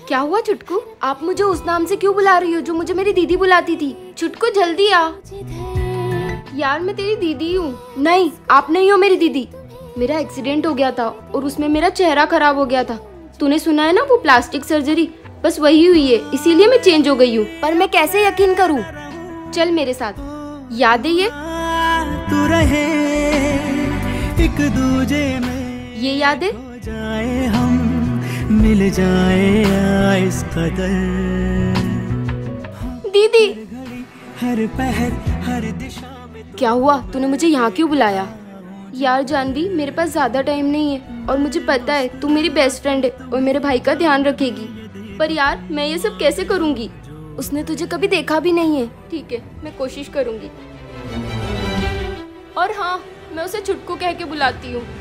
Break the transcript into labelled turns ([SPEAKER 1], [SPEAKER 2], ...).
[SPEAKER 1] क्या हुआ छुटकू? आप मुझे उस नाम से क्यों बुला रही हो जो मुझे मेरी दीदी बुलाती थी? छुटकू जल्दी आ। यार मैं तेरी दीदी हूँ। नहीं, आप नहीं हो मेरी दीदी। मेरा एक्सीडेंट हो गया था और उसमें मेरा चेहरा खराब हो गया था। तूने सुना है ना, वो प्लास्टिक सर्जरी, बस वही हुई है, इसीलिए मैं चेंज हो गई हूँ। पर मैं कैसे यकीन करूँ? चल मेरे साथ। याद है
[SPEAKER 2] तू रहे एक दूजे में,
[SPEAKER 1] ये याद है?
[SPEAKER 2] जाए हम मिल जाए इस कदर।
[SPEAKER 1] दीदी
[SPEAKER 2] हर पहर हर दिशा में।
[SPEAKER 1] क्या हुआ? तूने मुझे यहाँ क्यों बुलाया? यार जानवी, मेरे पास ज्यादा टाइम नहीं है और मुझे पता है तू मेरी बेस्ट फ्रेंड है और मेरे भाई का ध्यान रखेगी, पर यार मैं ये सब कैसे करूँगी? उसने तुझे कभी देखा भी नहीं है। ठीक है, मैं कोशिश करूँगी। और हाँ, मैं उसे छुटकू कह के बुलाती हूँ।